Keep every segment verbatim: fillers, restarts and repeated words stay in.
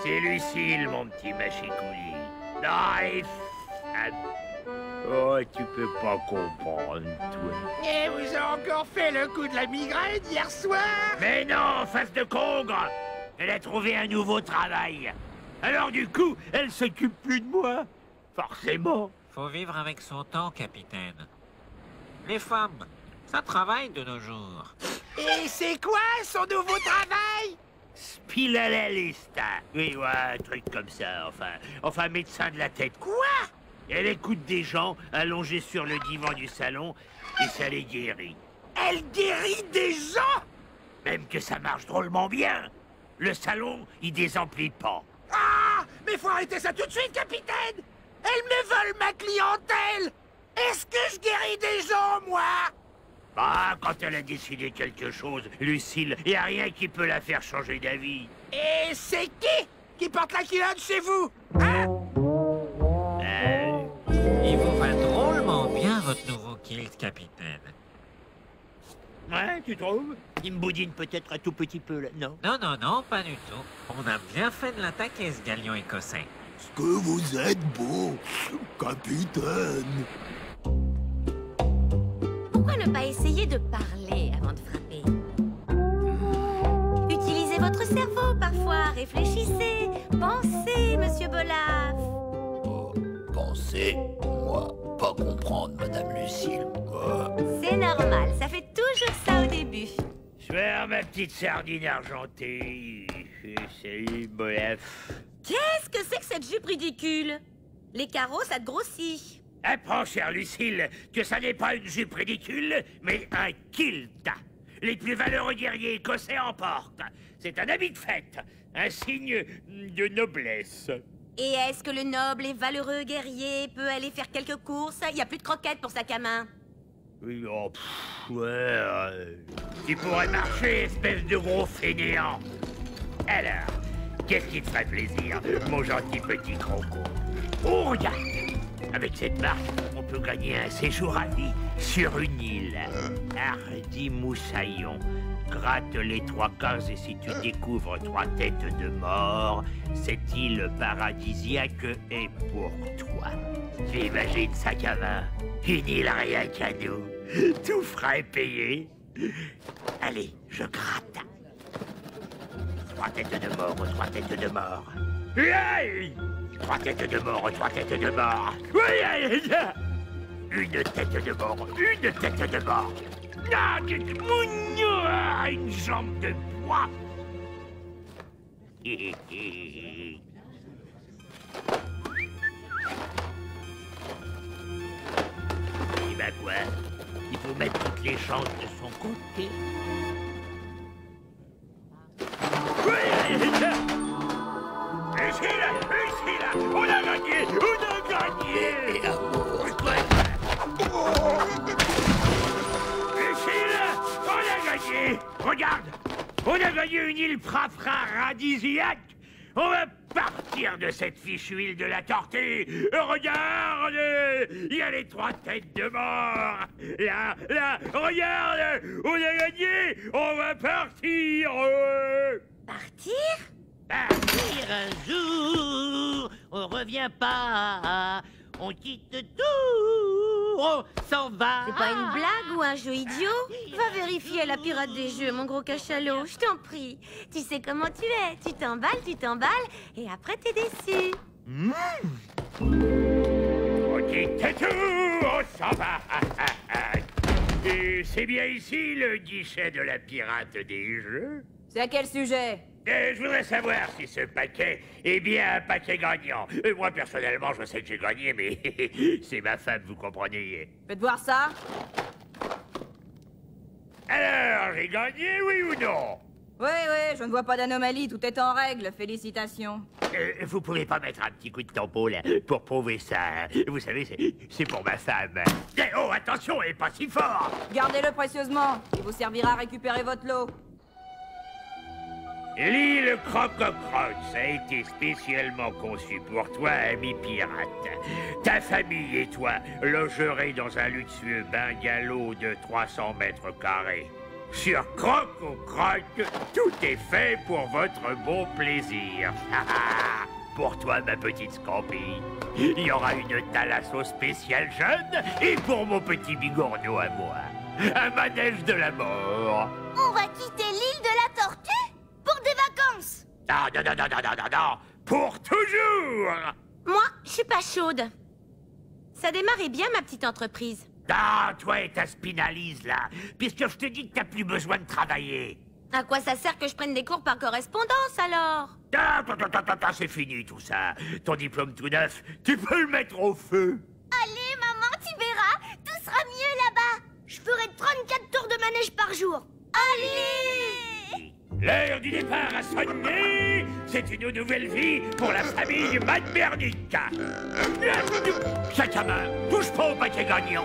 C'est Lucille, mon petit machicouli. Bref. Oh, tu peux pas comprendre, toi. Et vous avez encore fait le coup de la migraine hier soir? Mais non, face de congre. Elle a trouvé un nouveau travail. Alors du coup, elle s'occupe plus de moi. Forcément. Faut vivre avec son temps, capitaine. Les femmes, ça travaille de nos jours. Et c'est quoi son nouveau travail? Spilalalista. Oui, ouais, un truc comme ça, enfin. Enfin, médecin de la tête. Quoi? Elle écoute des gens allongés sur le divan du salon et ça les guérit. Elle guérit des gens? Même que ça marche drôlement bien. Le salon, il désemplit pas. Ah! Mais faut arrêter ça tout de suite, capitaine! Elle me vole ma clientèle! Est-ce que je guéris des gens, moi? Bah, quand elle a décidé quelque chose, Lucille, y a rien qui peut la faire changer d'avis. Et c'est qui qui porte la culotte chez vous? Hein? Euh... Il vous va drôlement bien, votre nouveau kilt, capitaine. Ouais, tu trouves? Il me boudine peut-être un tout petit peu, là, non? Non, non, non, pas du tout. On a bien fait de l'attaquer, ce galion écossais. Est-ce que vous êtes beau, capitaine? Pourquoi ne pas essayer de parler avant de frapper? Utilisez votre cerveau parfois, réfléchissez, pensez, monsieur Bolaf. Oh, pensez, moi, pas comprendre, Madame Lucille. Moi. C'est normal, ça fait toujours ça au début. Je vais ma petite sardine argentée. Salut, Bolaf. Qu'est-ce que c'est que cette jupe ridicule? Les carreaux, ça te grossit. Apprends, chère Lucille, que ça n'est pas une jupe ridicule, mais un kilt. Les plus valeureux guerriers écossais en portent. C'est un habit de fête, un signe de noblesse. Et est-ce que le noble et valeureux guerrier peut aller faire quelques courses? Il n'y a plus de croquettes pour sac à main. Oui, oh, pff, ouais, euh, tu pourrais marcher, espèce de gros fainéant. Alors, qu'est-ce qui te ferait plaisir, mon gentil petit croco? Oh, regarde! Avec cette marque, on peut gagner un séjour à vie sur une île. Hardy Moussaillon. Gratte les trois cases et si tu découvres trois têtes de mort, cette île paradisiaque est pour toi. Tu imagines ça, gamin? Une île rien qu'à nous. Tout frais payé. Allez, je gratte. Trois têtes de mort, trois têtes de mort. Aïe! Trois têtes de mort, trois têtes de mort. Oui, aïe, une tête de mort, une tête de mort. Ah, une jambe de bois. Et ben quoi? Il faut mettre toutes les chances de son côté. Oui, Lucille, Lucille, on a gagné, on a gagné. Lucille, on a gagné. Regarde, on a gagné une île paradisiaque. On va partir de cette fichue île de la tortue. Regarde, il y a les trois têtes de mort. Là, là, regarde, on a gagné. On va partir. Partir? Partir un jour, on revient pas, on quitte tout, on s'en va. C'est pas une blague ou un jeu idiot? Va vérifier à la pirate des jeux, mon gros cachalot, je t'en prie. Tu sais comment tu es, tu t'emballes, tu t'emballes, et après t'es déçu. Mmh. On quitte tout, on s'en va. Et c'est bien ici le guichet de la pirate des jeux? C'est à quel sujet? Euh, je voudrais savoir si ce paquet est bien un paquet gagnant. Euh, moi, personnellement, je sais que j'ai gagné, mais c'est ma femme, vous comprenez. Faites voir ça. Alors, j'ai gagné, oui ou non? Oui, oui, je ne vois pas d'anomalie, tout est en règle, félicitations. Euh, vous pouvez pas mettre un petit coup de tampon, là, pour prouver ça. Vous savez, c'est pour ma femme. Eh, oh, attention, elle est pas si fort. Gardez-le précieusement, il vous servira à récupérer votre lot. L'île Crococrox a été spécialement conçue pour toi, ami pirate. Ta famille et toi logerez dans un luxueux bungalow de trois cents mètres carrés. Sur Croque ou Croque, tout est fait pour votre bon plaisir. Pour toi, ma petite Scampi, il y aura une thalasso spéciale jeune, et pour mon petit bigorneau à moi, un manège de la mort. On va quitter l'île de la Tortue pour des vacances. Non, non, non, non, non, non, non, non, pour toujours. Moi, je suis pas chaude. Ça démarrait bien, ma petite entreprise. Ah, toi et ta spinalise, là, puisque je te dis que t'as plus besoin de travailler. À quoi ça sert que je prenne des cours par correspondance, alors? Ah, attends, attends, attends, attends, c'est fini, tout ça. Ton diplôme tout neuf, tu peux le mettre au feu. Allez, maman, tu verras, tout sera mieux là-bas. Je ferai trente-quatre tours de manège par jour. Allez! L'heure du départ a sonné. C'est une nouvelle vie pour la famille Madbernic. Sac à main, touche pas au paquet gagnant.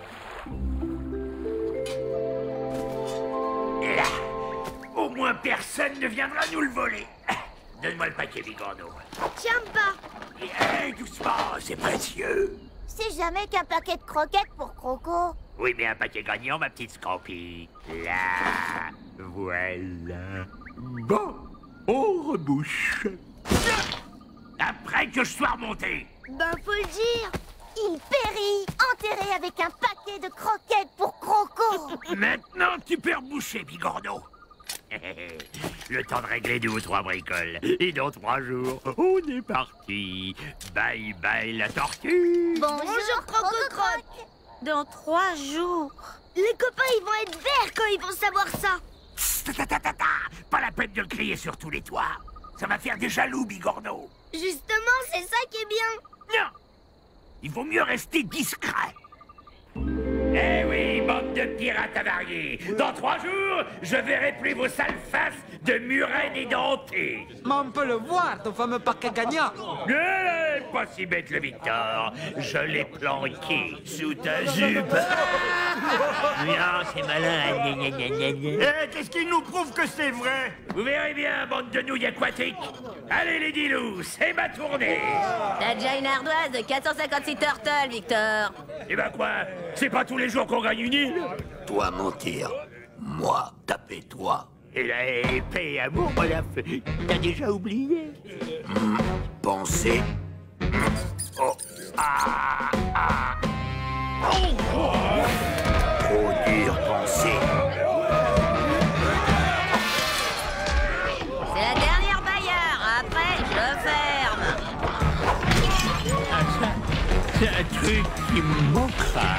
Là, au moins personne ne viendra nous le voler. Donne-moi le paquet, bigorneau. Tiens pas. Hé, doucement, c'est précieux. C'est jamais qu'un paquet de croquettes pour Croco. Oui, mais un paquet gagnant, ma petite Scampi. Là, voilà. Bon, on rebouche. Après que je sois remonté. Ben, faut le dire. Il périt, enterré avec un paquet de croquettes pour Croco. Maintenant, tu peux reboucher, bigorneau. Le temps de régler deux ou trois bricoles. Et dans trois jours, on est parti. Bye bye la tortue. Bonjour, Croco Croque. Dans trois jours. Les copains, ils vont être verts quand ils vont savoir ça. Ta, ta, ta, ta, ta. Pas la peine de le crier sur tous les toits. Ça va faire des jaloux, bigorneau. Justement, c'est ça qui est bien. Non. Il vaut mieux rester discret. Eh oui, bande de pirates avariés. Dans trois jours, je verrai plus vos sales faces de murènes édentés. Mais on peut le voir, ton fameux paquet gagnant. Eh, pas si bête le Victor. Je l'ai planqué sous ta jupe. Non, c'est malin. Eh, qu'est-ce qui nous prouve que c'est vrai? Vous verrez bien, bande de nouilles aquatiques. Allez, les dilous, c'est ma tournée. T'as déjà une ardoise de quatre cent cinquante-six turtles, Victor. Eh ben quoi? C'est pas tous les jours qu'on gagne une île? Toi mentir, moi taper toi. Et la paix et amour, Olaf, t'as déjà oublié? Mmh, penser. Oh, ah, ah. Oh, oh. Trop dur penser. C'est la dernière bailleur. Après, je ferme. Ah, ça, c'est un truc qui me manquera.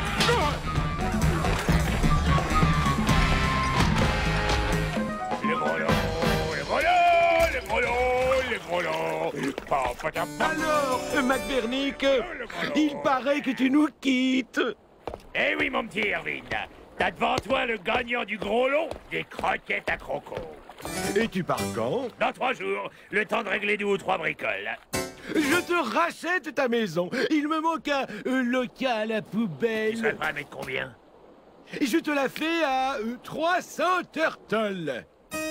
Le gros lot, le gros lot, le gros lot, le gros lot. Pa, pa, ta, pa. Alors, Madbernic, il paraît que tu nous quittes. Eh oui, mon petit Irvine, t'as devant toi le gagnant du gros lot des croquettes à Croco. Et tu pars quand? Dans trois jours, le temps de régler deux ou trois bricoles. Je te rachète ta maison. Il me manque un euh, local à Tu serais poubelle. prêt à mettre combien? Et je te la fais à euh, trois cents turtles.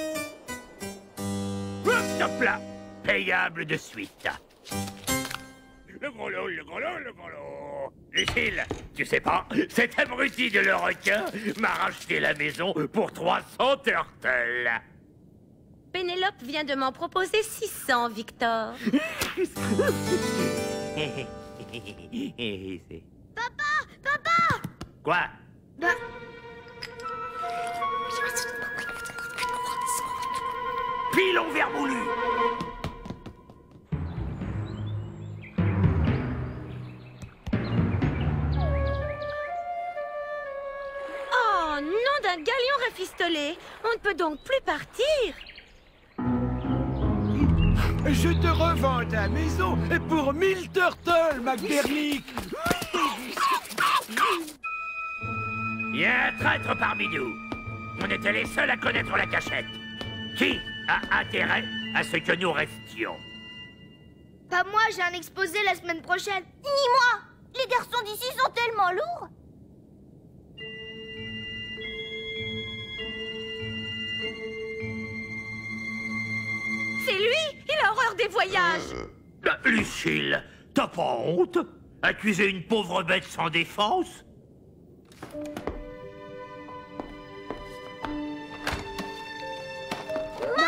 Hop là, payable de suite. Le gros lot, le gros lot, le gros lot. Lucille, tu sais pas, cet abruti de le requin m'a racheté la maison pour trois cents turtles. Pénélope vient de m'en proposer six cents, Victor. Papa, papa. Quoi? Bah... Pilon vermoulu. Oh, nom d'un galion rafistolé. On ne peut donc plus partir. Je te revends ta maison pour mille turtles, Madbernic. Il y a un traître parmi nous. On était les seuls à connaître la cachette. Qui a intérêt à ce que nous restions? Pas moi, j'ai un exposé la semaine prochaine. Ni moi. Les garçons d'ici sont tellement lourds. C'est lui. Il a horreur des voyages. Euh, Lucille, t'as pas honte? Accuser une pauvre bête sans défense?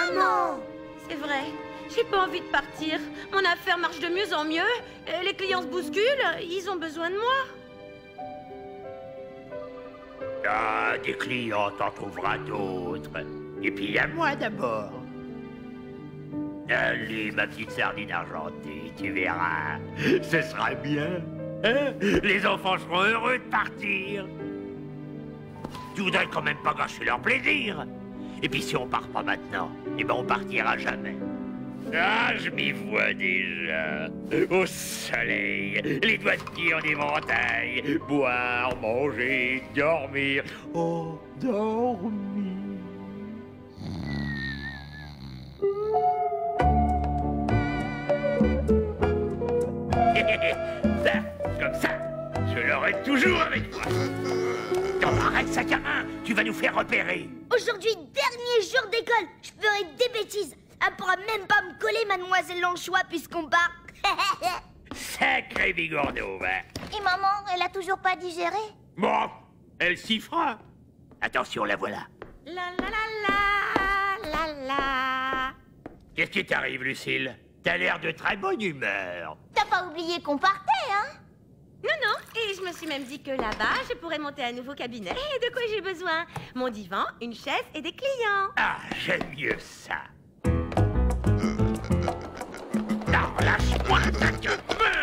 maman! C'est vrai. J'ai pas envie de partir. Mon affaire marche de mieux en mieux. Et les clients se bousculent. Ils ont besoin de moi. Ah, des clients, t'en trouveras d'autres. Et puis il y a moi d'abord. Allez, ma petite sardine argentée, tu verras. Ce sera bien. Hein? Les enfants seront heureux de partir. Tu voudrais quand même pas gâcher leur plaisir. Et puis si on part pas maintenant, eh ben on partira jamais. Ah, je m'y vois déjà. Au soleil, les doigts de pied en éventail. Boire, manger, dormir. Oh, dormir. Ça, comme ça, je l'aurai toujours avec moi. Non, arrête, sac à main, tu vas nous faire repérer. Aujourd'hui, dernier jour d'école, je ferai des bêtises. Elle pourra même pas me coller, mademoiselle Lanchois, puisqu'on part. Sacré bigorneau, va. Et maman, elle a toujours pas digéré? Bon, elle s'y fera. Attention, la voilà. La la la la la la. Qu'est-ce qui t'arrive, Lucille? T'as l'air de très bonne humeur. T'as pas oublié qu'on partait, hein? Non, non, et je me suis même dit que là-bas, je pourrais monter un nouveau cabinet. Et de quoi j'ai besoin? Mon divan, une chaise et des clients. Ah, j'aime mieux ça. Non, lâche-moi, ta gueule.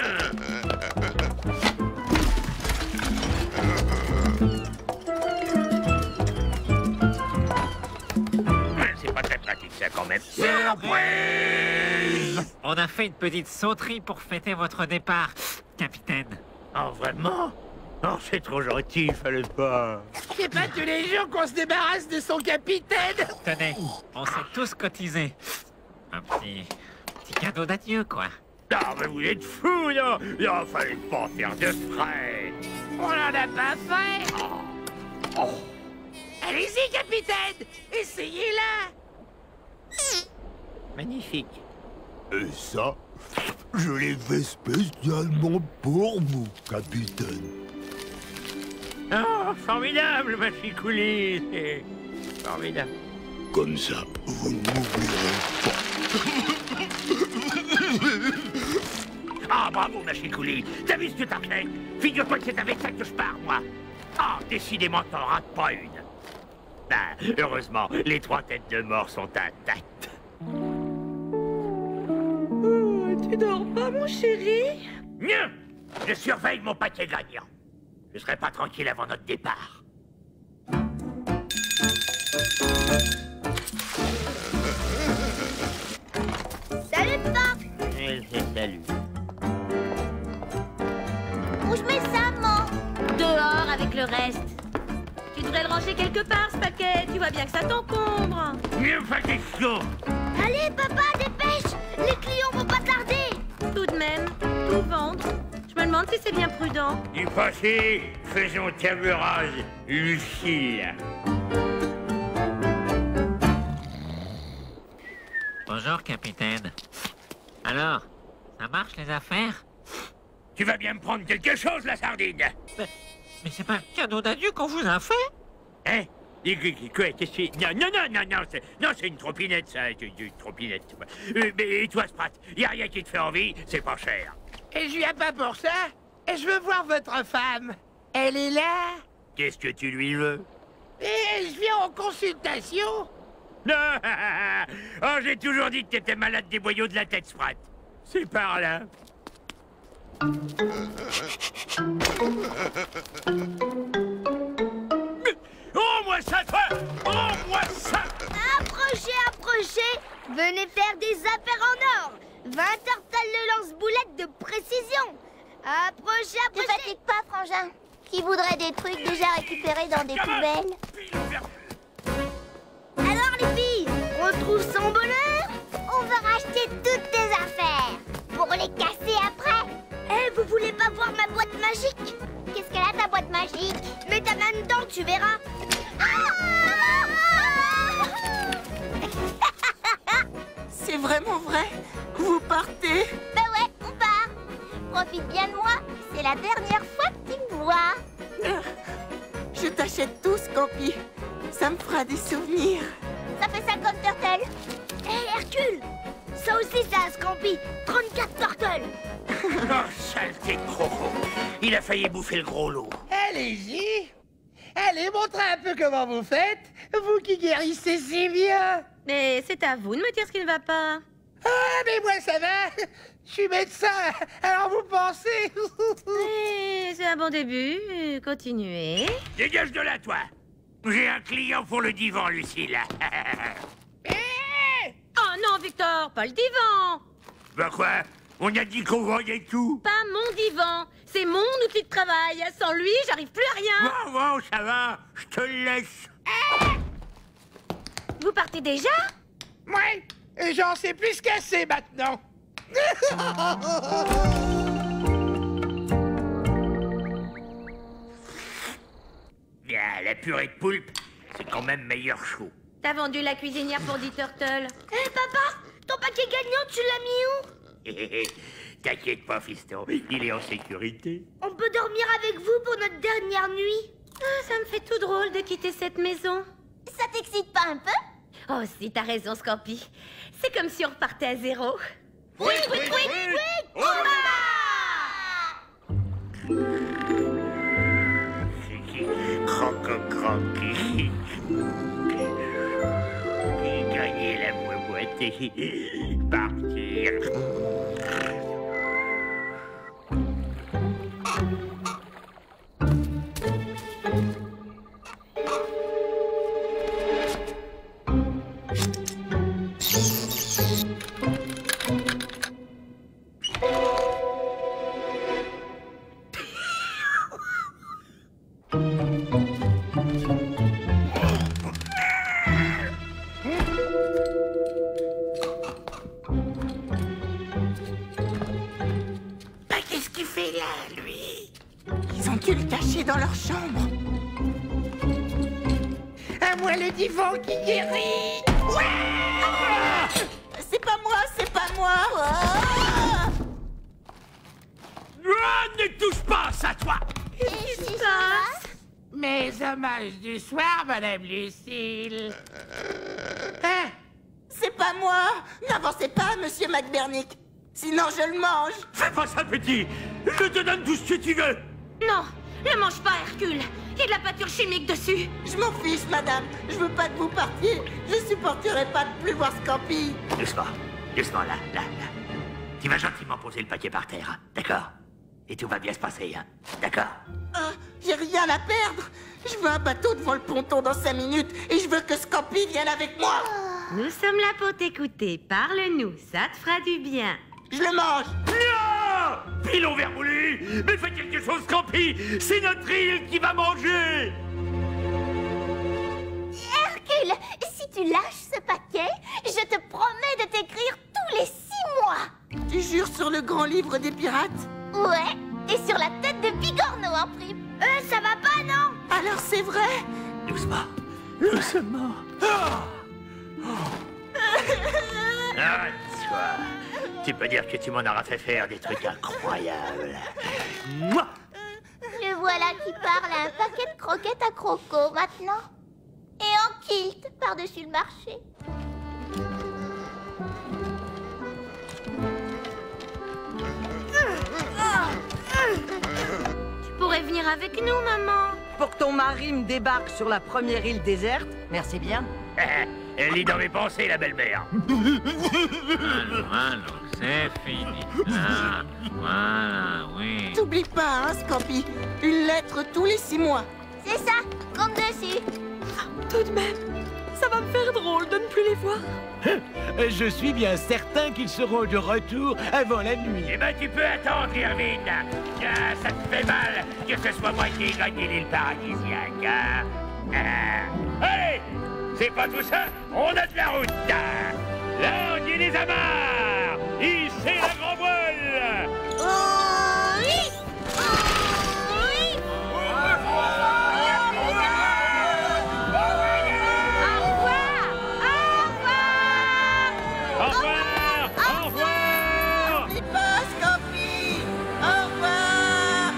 C'est pas très pratique, ça, quand même. Surprise! On a fait une petite sauterie pour fêter votre départ, capitaine. Oh, vraiment? Oh, c'est trop gentil, fallait pas. C'est pas tous les jours qu'on se débarrasse de son capitaine. Tenez, on s'est tous cotisés. Un petit, petit cadeau d'adieu, quoi. Non, mais vous êtes fous, non? Non, fallait pas faire de frais. On en a pas fait. Oh. Oh. Allez-y, capitaine. Essayez-la. Magnifique. Et ça, je l'ai fait spécialement pour vous, capitaine. Oh, formidable, ma chicouli. C'est formidable. Comme ça, vous ne m'oublierez pas. Ah, bravo, ma chicouli. T'as vu ce que t'as fait? Figure-toi que c'est avec ça que je pars, moi. Ah, décidément, t'en rates pas une. Ben, heureusement, les trois têtes de mort sont intactes. Oh, tu dors pas, mon chéri? Mieux. Je surveille mon paquet gagnant. Je serai pas tranquille avant notre départ. Salut, papa. Elle fait salut. Où je mets ça, maman? Dehors avec le reste. Tu devrais le ranger quelque part, ce paquet. Tu vois bien que ça t'encombre. Mieux pas question. Allez, papa, dépêche. Les clients vont pas tarder. Tout de même, tout vendre. Je me demande si c'est bien prudent. Du passé, faisons table rase, Lucille. Bonjour, capitaine. Alors, ça marche, les affaires? Tu vas bien me prendre quelque chose, la sardine? Mais, mais c'est pas un cadeau d'adieu qu'on vous a fait? Hein? Quoi? Qu'est-ce que c'est? Non, non, non, non, non, c'est, non, c'est une tropinette, ça, c'est une tropinette. Euh, mais et toi, Sprat, y a rien qui te fait envie, c'est pas cher. Et je viens pas pour ça. Et je veux voir votre femme. Elle est là. Qu'est-ce que tu lui veux? Et je viens en consultation. Non. Oh, j'ai toujours dit que t'étais malade des boyaux de la tête, Sprat. C'est par là. Oh, moi ça, toi! Oh, moi ça! Approchez, approchez. Venez faire des affaires en or. vingt tortelles de lance-boulettes de précision. Approchez, approchez. Ne fatigue pas, frangin. Qui voudrait des trucs déjà récupérés dans des poubelles? Alors, les filles, on trouve son bonheur? On va racheter toutes tes affaires. Pour les casser après. Eh, vous voulez pas voir ma boîte magique? Qu'est-ce qu'elle a, ta boîte magique? Mets ta main dedans, tu verras. C'est vraiment vrai? Vous partez? Ben ouais, on part. Profite bien de moi. C'est la dernière fois que tu me vois. Je t'achète tout, Scampy. Ça me fera des souvenirs. Ça fait ça comme Turtle. Hé, Hercule! Ça aussi, c'est un Scampi! trente-quatre turtles! Oh, saleté de croco. Il a failli bouffer le gros loup. Allez-y. Allez, montrez un peu comment vous faites, vous qui guérissez si bien. Mais c'est à vous de me dire ce qui ne va pas. Ah, mais moi, ça va. Je suis médecin, alors vous pensez... Oui, c'est un bon début. Continuez. Dégage de là, toi. J'ai un client pour le divan, Lucille. Oh non, Victor, pas le divan. Bah quoi? On a dit qu'on voyait tout. Pas mon divan. C'est mon outil de travail. Sans lui, j'arrive plus à rien. Bon, bon, ça va. Je te le laisse. Vous partez déjà? Ouais, et j'en sais plus qu'assez maintenant. Bien, la purée de poulpe, c'est quand même meilleur chaud. T'as vendu la cuisinière pour dix turtles. Hé, papa! Ton paquet gagnant, tu l'as mis où? T'inquiète pas, fiston, il est en sécurité. On peut dormir avec vous pour notre dernière nuit? Ah, ça me fait tout drôle de quitter cette maison. Ça t'excite pas un peu? Oh, si, t'as raison, Scampi. C'est comme si on repartait à zéro. Oui, oui, oui, oui, oui! Croco croqui. Gagner la boîte. Partir. Dans leur chambre. À moi le divan qui guérit. Ouais. C'est pas moi, c'est pas moi. Ah, ne touche pas à ça, toi. Qu'est-ce qui se passe? Mes hommages du soir, Madame Lucille. Hein? C'est pas moi. N'avancez pas, Monsieur McBernick. Sinon, je le mange. Fais pas ça, petit. Je te donne tout ce que tu veux. Non, ne mange pas, Hercule. Il y a de la pâture chimique dessus. Je m'en fiche, madame. Je veux pas que vous partiez. Je supporterai pas de plus voir Scampi. Doucement, doucement, là, là, là. Tu vas gentiment poser le paquet par terre, hein, d'accord? Et tout va bien se passer, hein, d'accord? Ah, j'ai rien à perdre. Je veux un bateau devant le ponton dans cinq minutes et je veux que Scampi vienne avec moi. Nous sommes là pour t'écouter. Parle-nous, ça te fera du bien. Je le mange. Non! Pilon vermoulu! Mais fais quelque chose, Scampi! C'est notre île qui va manger! Hercule, si tu lâches ce paquet, je te promets de t'écrire tous les six mois. Tu jures sur le grand livre des pirates? Ouais, et sur la tête de Bigorneau en prime. Euh, ça va pas, non? Alors c'est vrai? Doucement, doucement. Ah, ah toi, tu peux dire que tu m'en auras fait faire des trucs incroyables. Moi. Le voilà qui parle à un paquet de croquettes à Croco maintenant. Et en kilt par-dessus le marché. Tu pourrais venir avec nous, maman. Pour que ton mari me débarque sur la première île déserte, merci bien. Elle lit dans mes pensées, la belle-mère. Allons, allons, c'est fini. Ah, voilà, oui. T'oublies pas, hein, Scampi. Une lettre tous les six mois. C'est ça, compte dessus. Tout de même, ça va me faire drôle de ne plus les voir. Je suis bien certain qu'ils seront de retour avant la nuit. Eh ben, tu peux attendre, Irvine. Ah, ça te fait mal que ce soit moi qui ai gagné l'île paradisiaque, hein? Ah. Allez, c'est pas tout ça, on a de la route. Larguez les amarres, hissez la grand voile. Oh, oui. Oh, oui. Au revoir! Au revoir! N'oublie pas, Scampi. Au revoir.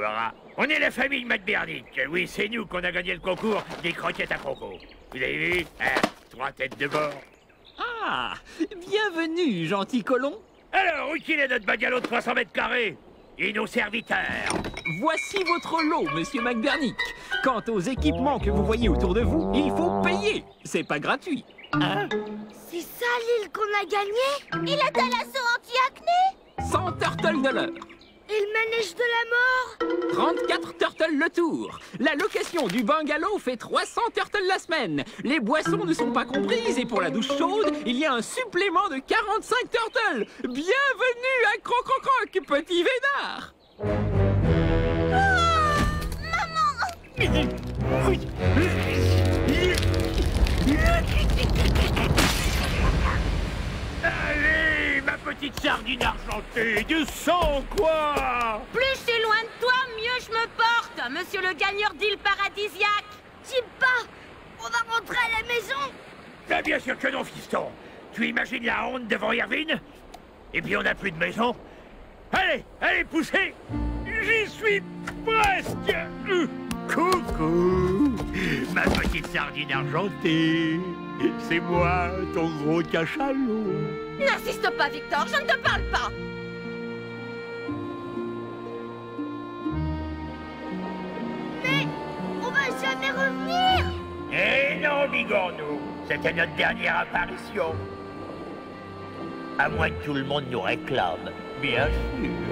voilà. On est la famille McBernick. Oui, c'est nous qu'on a gagné le concours des croquettes à croco. Vous avez vu, hein? Trois têtes de bord. Ah, bienvenue, gentil colon. Alors, où qu'il est notre bagalo de trois cents mètres carrés? Et nos serviteurs? Voici votre lot, monsieur McBernick. Quant aux équipements que vous voyez autour de vous, il faut payer. C'est pas gratuit. Hein? C'est ça l'île qu'on a gagnée? Et la thalasso anti-acné? cent turtles de l'heure. Et le manège de la mort? trente-quatre turtles le tour. La location du bungalow fait trois cents turtles la semaine. Les boissons ne sont pas comprises et pour la douche chaude, il y a un supplément de quarante-cinq turtles. Bienvenue à Croc-Croc-Croc, petit vénard. Allez, ma petite sardine argentée, du sang, quoi! Plus je suis loin de toi, mieux je me porte, monsieur le gagneur d'île paradisiaque. Dis pas, on va rentrer à la maison. Bah, bien sûr que non, fiston. Tu imagines la honte devant Irvine? Et puis on n'a plus de maison. Allez, allez, poussez! J'y suis presque! Coucou, ma petite sardine argentée. C'est moi, ton gros cachalot. N'insiste pas, Victor, je ne te parle pas. Mais on va jamais revenir. Eh non, bigorneau, c'était notre dernière apparition. À moins que tout le monde nous réclame, bien sûr.